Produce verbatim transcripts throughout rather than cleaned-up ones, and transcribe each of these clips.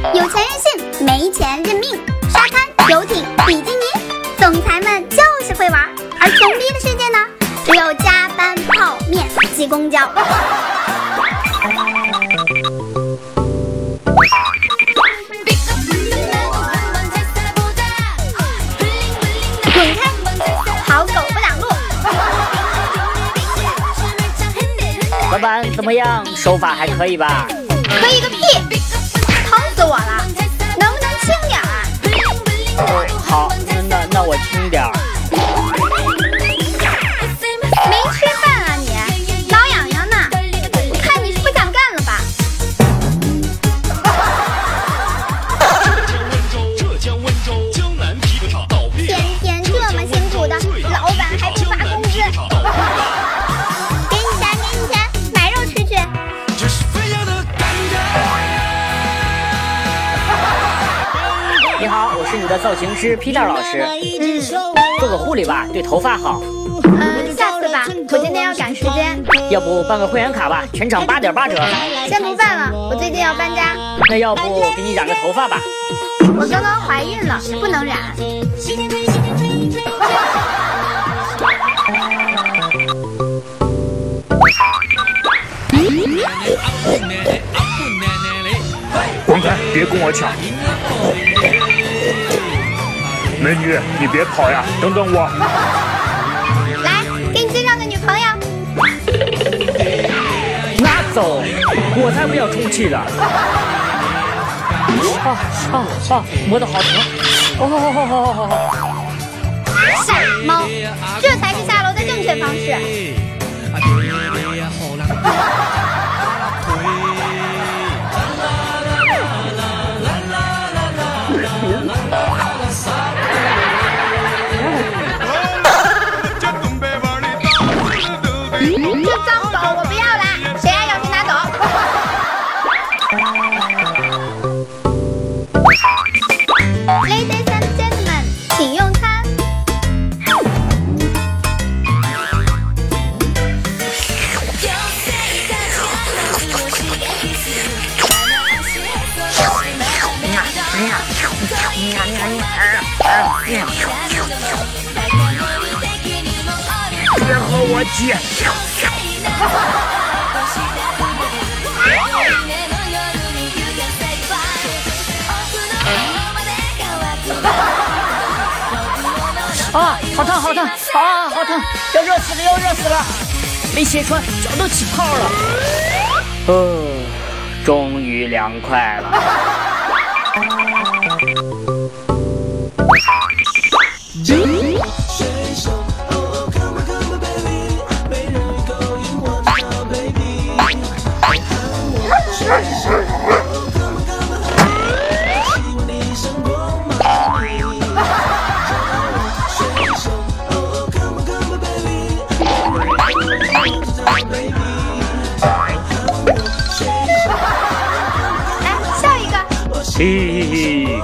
有钱任性，没钱认命。沙滩、游艇、比基尼，总裁们就是会玩。而穷逼的世界呢，只有加班、泡面、挤公交。滚开！好狗不挡路。 老板怎么样？手法还可以吧？ 可以个屁！疼死我了！能不能轻点儿？ 哦，好，那那我轻点儿。 没吃饭啊你，挠痒痒呢？我看你是不想干了吧？天天这么辛苦的，老板还不发工资？给你钱，给你钱，买肉吃去。 你好，我是你的造型师 Peter 老师。 嗯， 做个护理吧，对头发好。 嗯，下次吧，我今天要赶时间。 要不办个会员卡吧，全场八点八折。 先不办了，我最近要搬家。 那要不给你染个头发吧？ 我刚刚怀孕了，不能染。 滚开，别跟我抢！美女，你别跑呀，等等我。 来，给你介绍个女朋友。 拿走！我才不要充气的。啊啊啊！磨得好疼！哦哦哦哦哦！ 傻猫，这才是下楼的正确方式。这脏狗我不要了，谁爱要谁拿走。Ladies and gentlemen， 请用餐。 别和我急。 啊，好烫好烫啊，好烫！要热死了要热死了！没鞋穿，脚都起泡了。呃，终于凉快了。 来，笑一个。 嘿嘿嘿。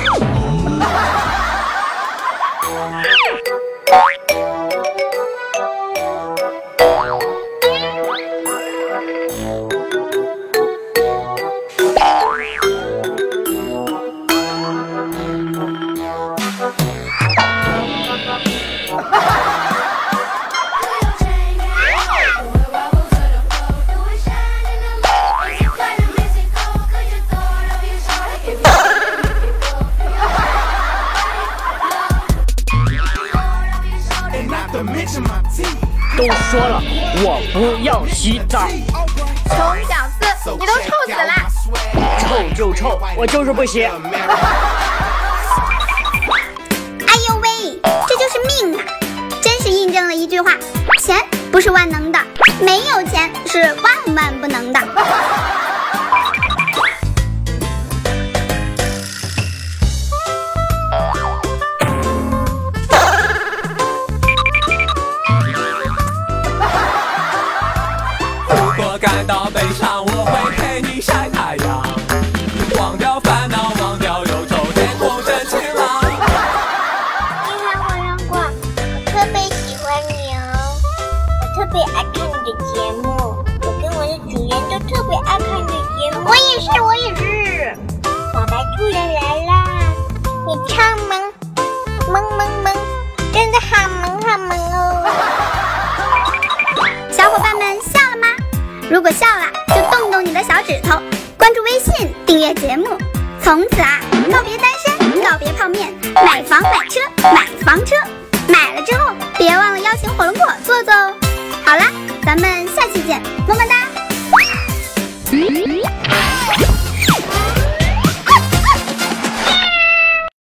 都说了，我不要洗澡。 穷小子，你都臭死了！ 臭就臭，我就是不洗。 哎呦喂，这就是命啊！真是印证了一句话：钱不是万能的，没有钱是万万不能的。 感到悲伤，我会陪你晒太阳，忘掉烦恼，忘掉忧愁，天空真晴朗。 你好，火龙果，我特别喜欢你哦，我特别爱看你的节目，我跟我的主人都特别爱看你的节目。 我也是，我也是。 小白如果笑了，就动动你的小指头，关注微信订阅节目，从此啊。